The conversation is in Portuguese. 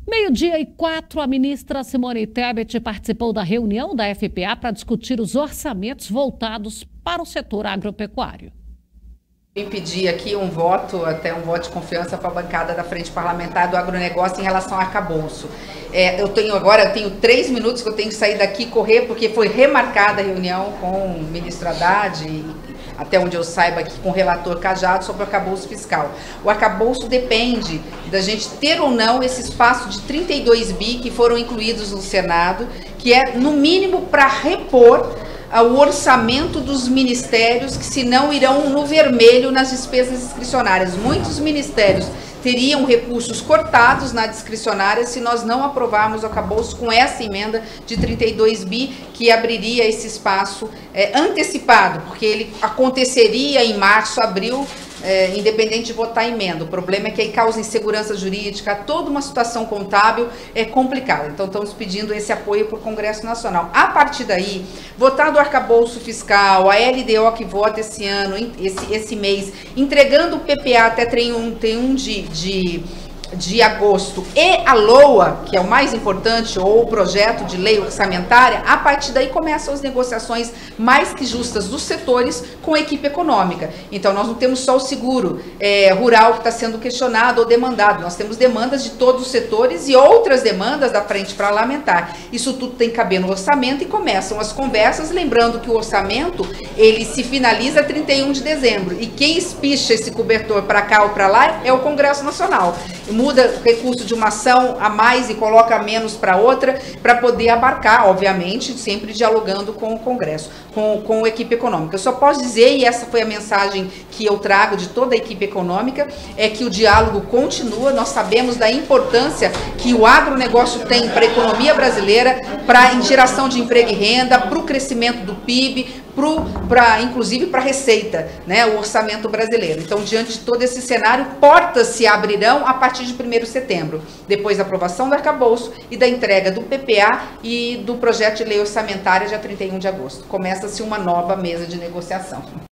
12h04, a ministra Simone Tebet participou da reunião da FPA para discutir os orçamentos voltados para o setor agropecuário. Pedir aqui um voto, até um voto de confiança para a bancada da Frente Parlamentar do Agronegócio em relação ao arcabouço. Eu tenho 3 minutos que eu tenho que sair daqui e correr, porque foi remarcada a reunião com o ministro Haddad e, até onde eu saiba, aqui com o relator Cajado sobre o arcabouço fiscal. O arcabouço depende da gente ter ou não esse espaço de 32 bi que foram incluídos no Senado, que é no mínimo para repor o orçamento dos ministérios, que senão irão no vermelho nas despesas discricionárias. Muitos ministérios teriam recursos cortados na discricionária se nós não aprovarmos o arcabouço com essa emenda de 32 bi, que abriria esse espaço antecipado, porque ele aconteceria em março, abril, independente de votar a emenda. O problema é que aí causa insegurança jurídica, toda uma situação contábil complicada. Então, estamos pedindo esse apoio para o Congresso Nacional. A partir daí, votado o arcabouço fiscal, a LDO que vota esse ano, esse mês, entregando o PPA até 31 de agosto e a LOA, que é o mais importante, ou o projeto de lei orçamentária, a partir daí começam as negociações mais que justas dos setores com a equipe econômica. Então, nós não temos só o seguro rural que está sendo questionado ou demandado, nós temos demandas de todos os setores e outras demandas da Frente Parlamentar. Isso tudo tem que caber no orçamento e começam as conversas, lembrando que o orçamento, ele se finaliza 31 de dezembro, e quem espicha esse cobertor para cá ou para lá é o Congresso Nacional. Muda o recurso de uma ação a mais e coloca menos para outra, para poder abarcar, obviamente, sempre dialogando com o Congresso, com a equipe econômica. Eu só posso dizer, e essa foi a mensagem que eu trago de toda a equipe econômica, é que o diálogo continua. Nós sabemos da importância que o agronegócio tem para a economia brasileira, para geração de emprego e renda, para o crescimento do PIB, inclusive para a receita, né, o orçamento brasileiro. Então, diante de todo esse cenário, portas se abrirão a partir de 1º de setembro, depois da aprovação do arcabouço e da entrega do PPA e do projeto de lei orçamentária dia 31 de agosto. Começa-se uma nova mesa de negociação.